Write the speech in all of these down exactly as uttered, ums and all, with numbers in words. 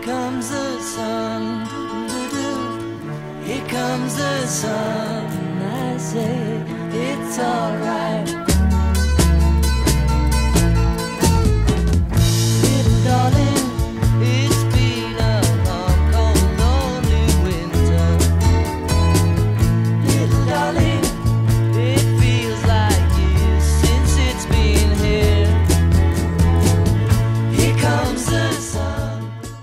comes the sun, doo-doo-doo. Here comes the sun. I say it's alright. Little darling, it's been a long, cold, lonely winter. Little darling, it feels like years since it's been here. Here comes the sun.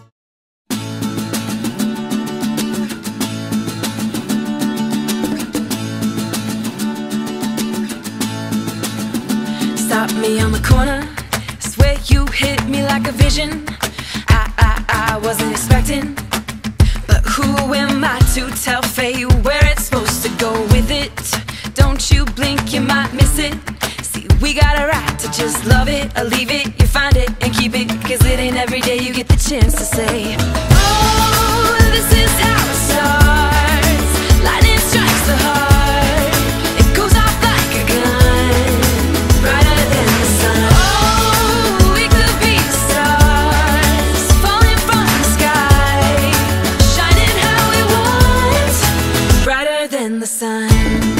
Stop me on the corner, swear you hit me like a vision. I, I, I wasn't expecting, but who am I to tell fate where it's supposed to go with it? Don't you blink, you might miss it. See, we got a right to just love it or leave it. You find it and keep it, cause it ain't every day you get the chance to say, oh, this is how it starts. Lightning strikes the heart, it goes off like a gun, brighter than the sun. Oh, we could be stars, falling from the sky, shining how we want, brighter than the sun.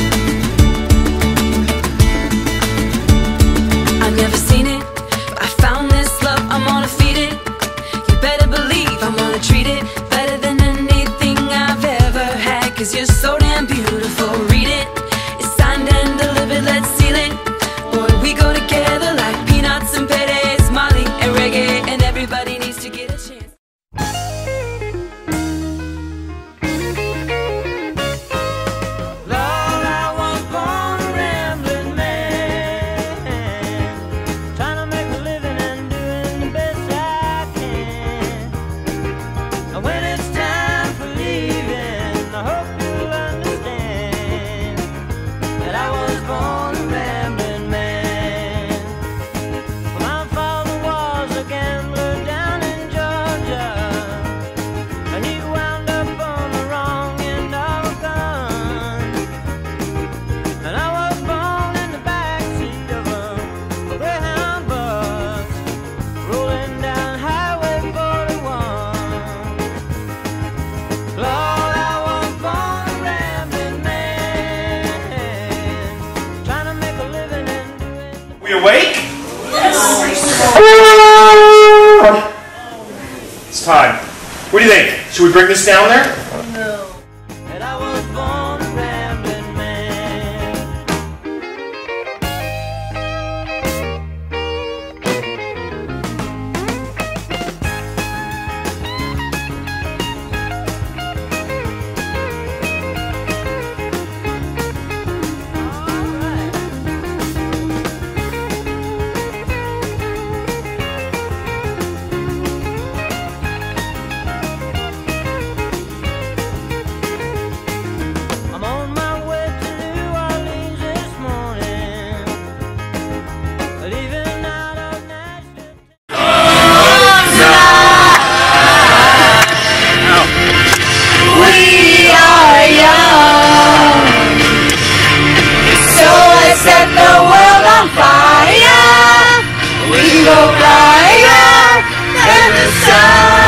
I've never seen it, but I found this love, I'm gonna feed it. You better believe I'm gonna treat it better than anything I've ever had, cause you're so damn beautiful. Read it, it's signed and delivered, let's seal it. Boy, we go together like peanuts and peres, Molly and reggae, and everybody needs to get a chance. Lord, I was born a rambling man, trying to make a living and doing the best I can. And when it's time for leaving, I hope you'll understand that I was born a rambling man. My father was a gambler down in Georgia, and he wound up on the wrong end of a gun. And I was born in the backseat of a Greyhound bus, rolling down Highway forty-one. Lord, I was born a rambling man, trying to make a living and doing. We awake? It's time. What do you think? Should we bring this down there? And I was born a rambling man. I'm on my way to New Orleans this morning, leaving out of Nashville. We are young, so let's set the world on fire. We go higher than the sun.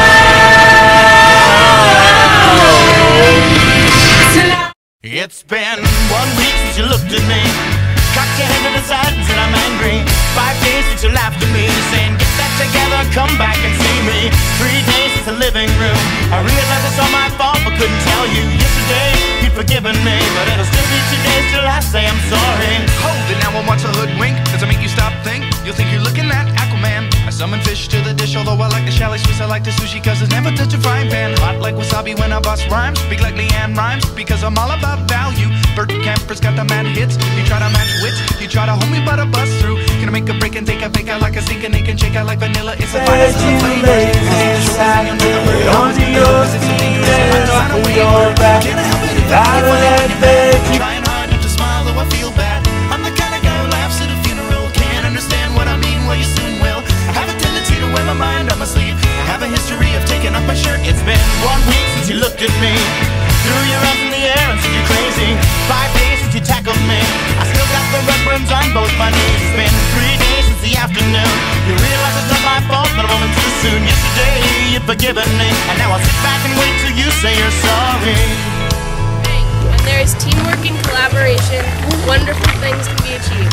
It's been one week since you looked at me, cocked your head to the side and said I'm angry. Five days since you laughed at me, saying get that together, come back and see me. Three days since the living room, I realized it's all my fault but couldn't tell you. Yesterday you'd forgiven me, but it'll still be two days till I say I'm sorry. Hold it now and watch a hoodwink. Does it make you stop think? You'll think you're looking at Aquaman. I summon fish to the dish, although I like the chalet Swiss, I like the sushi cause it's never touch a frying pan. Hot like wasabi when I bust rhymes, speak like Leanne Rhymes because I'm all about value. Bert Camper's got the mad hits, you try to match wits, you try to hold me but I bust through. Gonna make a break and take a fake out like a sink and ache and shake out like vanilla. It's a finest of the flavors. Onto your feet and off of your back. Out of that bed. Trying hard not to smile though I feel bad. I'm the kind of guy who laughs at a funeral. Can't understand what I mean, well you soon will. I have a tendency to wear my mind on my sleeve. I have a history of taking off my shirt. It's been one week since you looked at me, threw your arms in the air and said you're crazy. Five days since you tackled me, I still got the red burns on both my knees. It's been three days since the afternoon, you realize it's not my fault, but a moment too soon. Yesterday you forgiven me, and now I'll sit back and wait till you say you're sorry. When there is teamwork and collaboration, wonderful things can be achieved.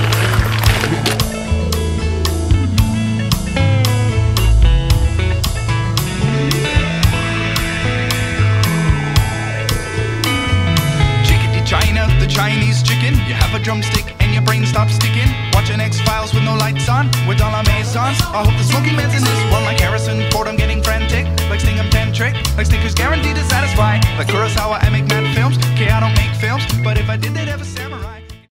China, the Chinese chicken. You have a drumstick and your brain stops sticking. Watching X-Files with no lights on, with all our maisons. I hope the smoky man's in this one like Harrison Ford. I'm getting frantic, like Stingham Tantric, like Snickers guaranteed to satisfy. Like Kurosawa, I make mad films. Okay, I don't make films, but if I did, they'd have a samurai.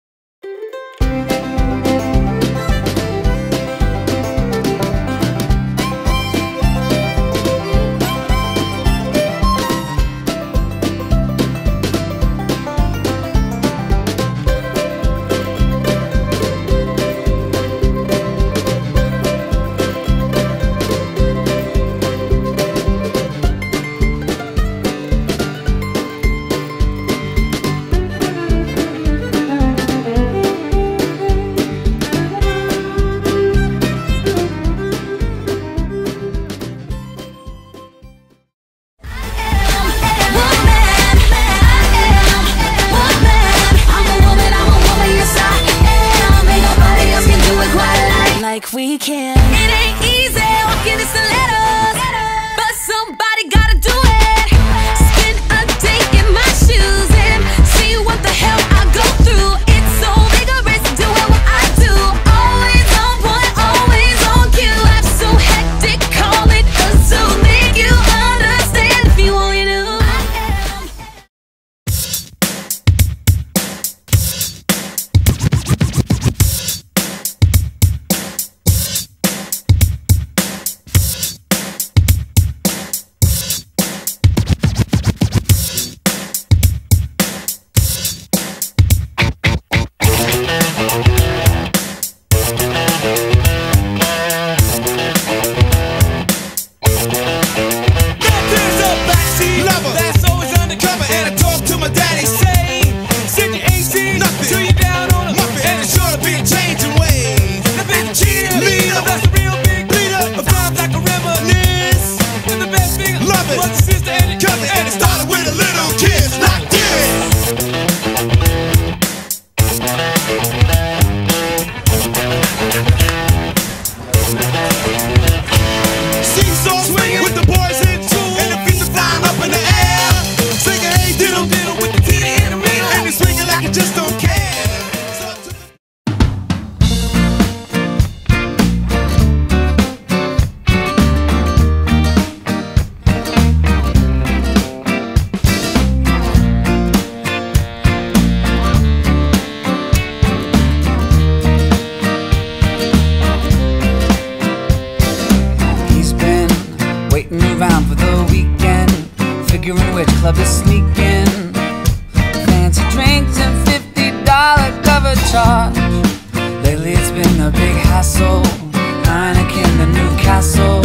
Like we can. It ain't easy walking the stilettos, but somebody gotta do it. Spend a day in my shoes and see what the hell I go through. It's so vigorous doing what I do. Always on point, always on cue. Life's so hectic, call it a zoo. Make you understand if you only knew. Around for the weekend, figuring which club is sneaking. Fancy drinks and fifty dollar cover charge. Lately it's been a big hassle. Heineken to Newcastle,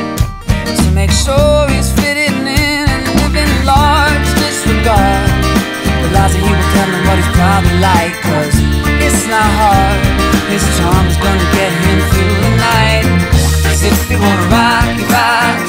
to make sure he's fitting in and living large. Disregard the lies that he will tell him what he's probably like, cause it's not hard. His charm is gonna get him through the night. Cause if he wanna rock, he rocks.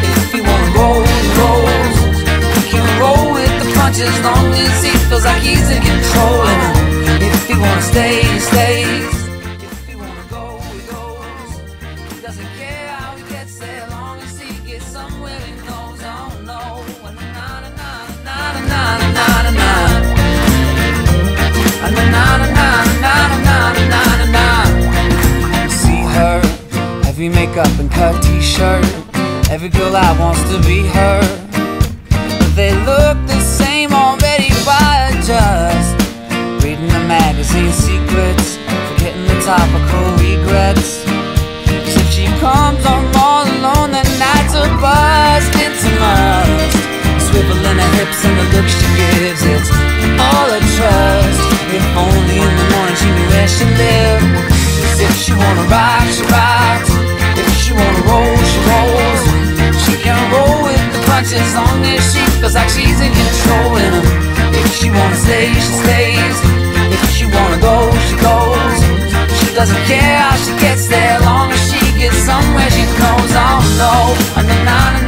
Roll, rolls. He can roll with the punches as long as he feels like he's in control. And if he wanna stay, he stays. If he wanna go, he goes. He doesn't care how he gets there, as long as he gets somewhere he knows. Oh no, na na na na na na na na na na na na na. You see her, heavy makeup and cut t-shirt. Every girl out wants to be her, but they look the same already. Why just reading the magazine secrets, forgetting the topical regrets? Cause if she comes home all alone, the nights are bust. It's a must. Swivel in her hips and the look she gives, it's all a trust. If only in the morning she knew where she lived. Cause if she wanna rock, she rocks. If she wanna roll, she rolls. She can roll with the punches as long as she feels like she's in control. And if she wanna stay, she stays. If she wanna go, she goes. She doesn't care how she gets there, as long as she gets somewhere she knows. Oh no, na na na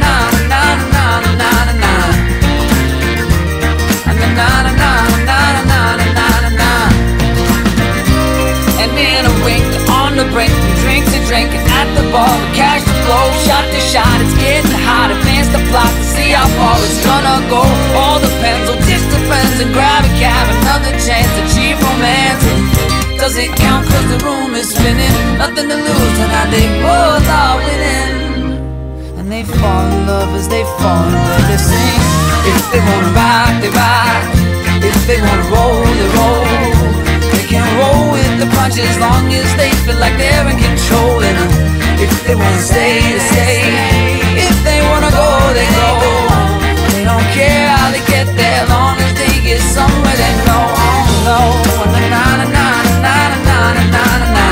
a shot, it's getting hot. Advance the plot to see how far it's gonna go. All depends on distant friends and grab a cab. Another chance to achieve romance. Does it count cause the room is spinning? Nothing to lose tonight, they both are winning. And they fall in love as they fall in love, they sing. If they wanna rock, they rock. If they wanna roll, they roll. They can roll with the punch as long as they feel like they're in control. And uh, if they wanna stay, they stay. If they wanna go, they go. They don't care how they get there, long as they get somewhere they know. No, na na na na na na na na na na.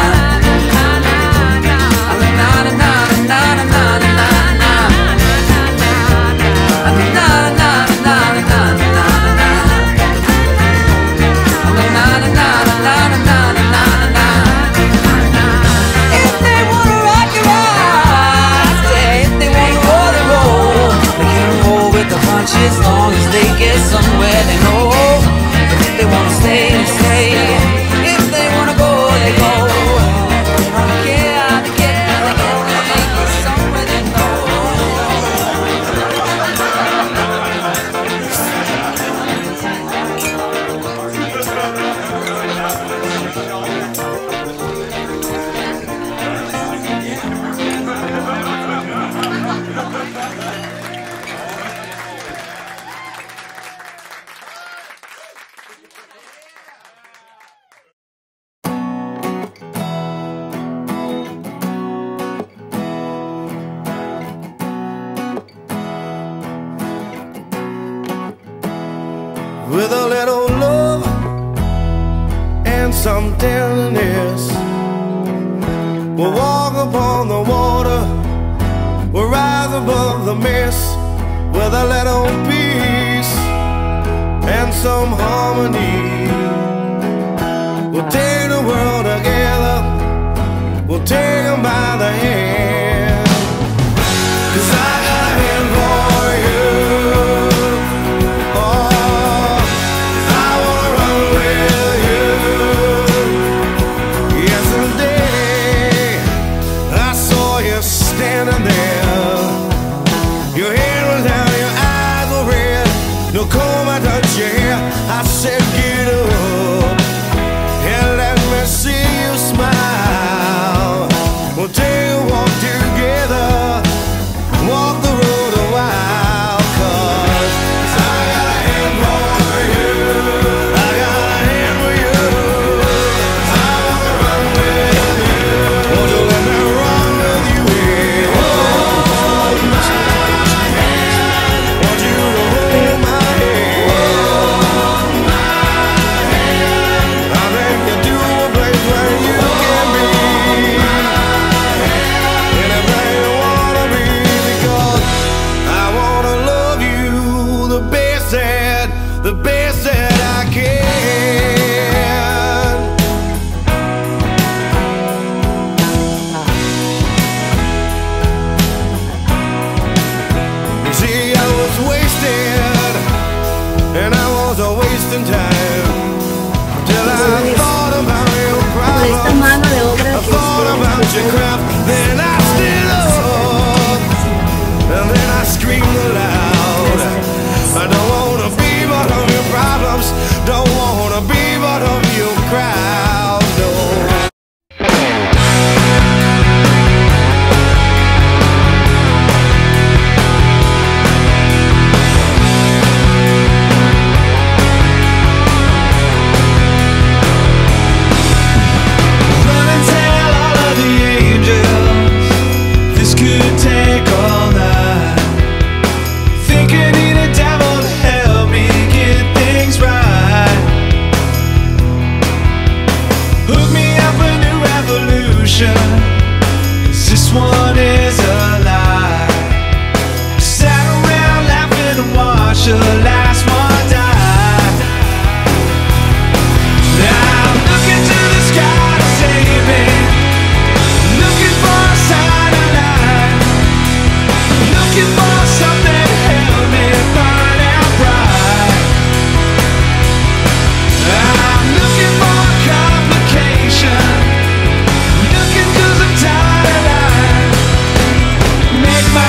As long as they get somewhere they know. If they wanna stay, they stay. If they wanna go, they go. They don't care how they get there, they get there, they get somewhere they know. With a little love and some tenderness, we'll walk upon the water, we'll rise above the mist. With a little peace and some harmony, we'll take the world together, we'll take them by the hand. 'Cause I got a hand for you. I said get up and let me see you smile. We'll take a walk together, walk the road a while. 'Cause I got a hand for you, I got a hand for you. I wanna run with you, won't you let me run with you? Hold my hand, want you to hold my hand. The best that I can. You see, I was wasted, and I was a wasting time, till I thought about your problems, I thought about your crap, then I stood up, and then I screamed aloud. I don't wanna be part of your problems, don't wanna be part of your crowd, no. Run and tell all of the angels, this could take all night. Think you need a devil to help me get things right. Hook me up a new revolution, 'cause this one is a lie. Sat around laughing and watched the last one die. Now I'm looking to the sky to save me, looking for a sign of life, looking for something to help me find out right. I'm looking for a complication, looking 'cause I'm tired of lying. Make my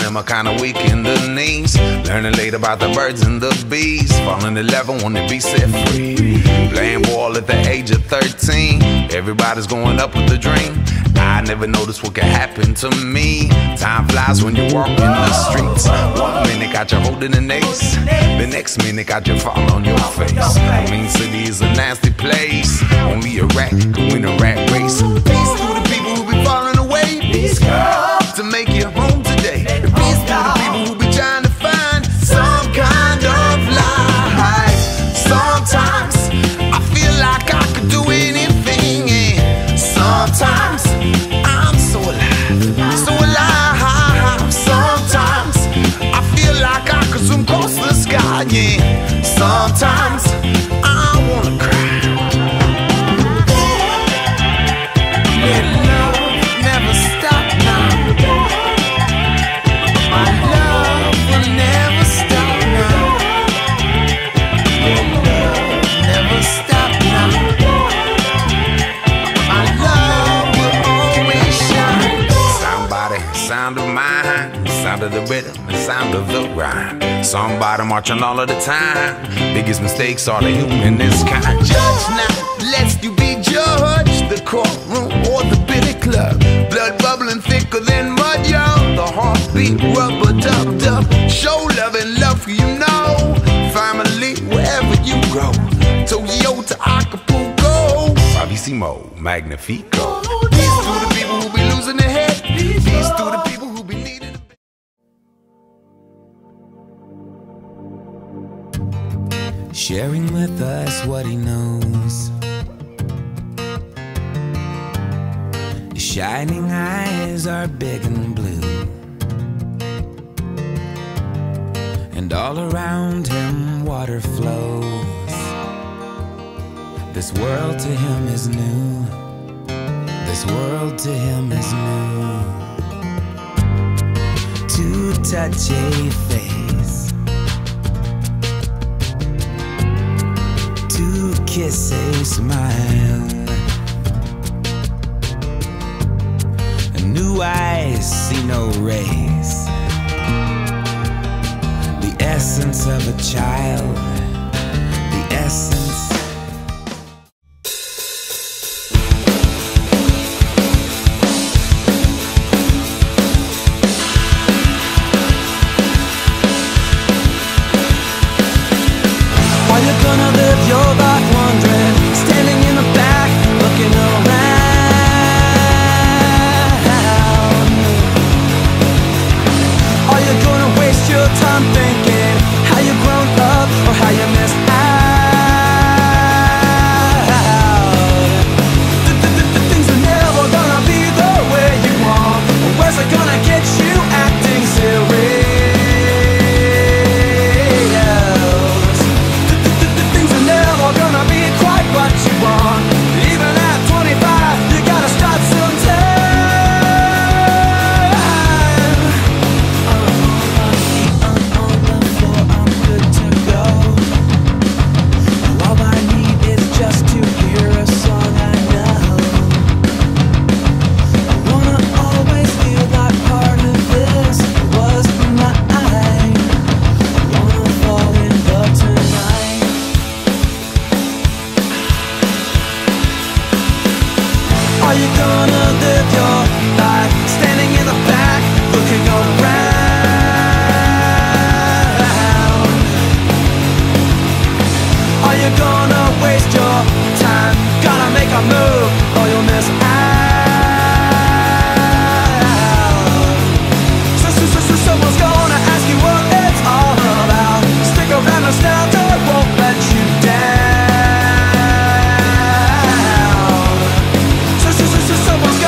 them are kinda weak in the knees. Learning late about the birds and the bees. Falling in love and wanna be set free. Playing ball at the age of thirteen. Everybody's going up with a dream. I never noticed what could happen to me. Time flies when you walk in the streets. One minute got you holding an ace, the next minute got you fall on your face. I mean, city is a nasty place. Only a rat can win a rat race. Peace to the people who be falling away. Peace to make you home today. Peace to the people who be trying to find some kind of life. Sometimes I feel like I could do anything, and sometimes I'm so alive, so alive. Sometimes I feel like I could zoom across the sky, yeah. Sometimes I wanna cry. Let love never stop now. My love will never stop now. Let love never stop now. My love will always shine. Somebody, sound of mine, sound of the rhythm, the sound of the rhyme. Somebody marching all of the time. Biggest mistakes are the humanist kind. Judge now, lest you be judged. The courtroom or the billy club. Blood bubbling thicker than mud, y'all. The heartbeat rubber dubbed up. Show love and love for you know. Family wherever you grow. Tokyo to Acapulco. Bravissimo, magnifico. Peace to the people who be losing their head. Peace to the people who be needing. Sharing with us what he knows. His shining eyes are big and blue, and all around him water flows. This world to him is new. This world to him is new. To touch a face, to kiss a smile, and new eyes see no race. The essence of a child, the essence. Are you gonna live your life wondering, standing in the back, looking around? Are you gonna waste your time thinking how you grown up or how you missed out? The, the, the, the things are never gonna be the way you want. Where's it gonna get you acting serious? Gonna be quite what you want. Even at twenty-five, you gotta start sometime. I'm on the floor, I'm good to go. All I need is just to hear a song I know. I wanna always feel like part of this was mine. I wanna fall in love tonight. Are you gonna live your life standing in the back, looking around? Are you gonna waste your time? Gonna make a move or you'll miss out. So, so, so, so someone's gonna ask you what it's all about. Stick around, nostalgia won't let you down. So, so, so, so someone's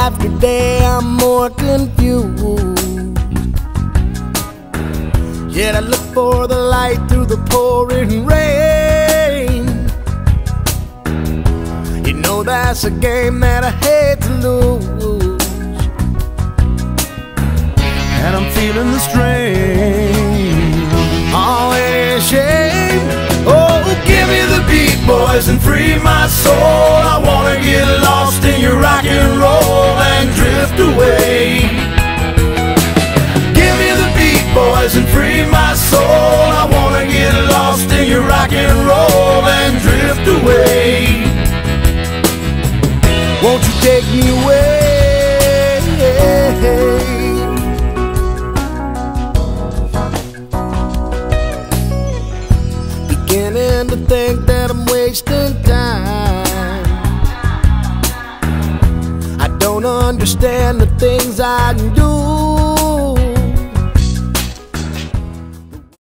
after day I'm more confused. Yet I look for the light through the pouring rain. You know that's a game that I hate to lose, and I'm feeling the strain. Oh, it is shame. Oh, give me the beat, boys, and free my soul. I wanna get lost in your rock and roll and drift away. Give me the beat, boys, and free my soul. I wanna get lost in your rock and roll and drift away. Won't you take me away? Beginning to think that I'm wasting time. I don't understand the things I do.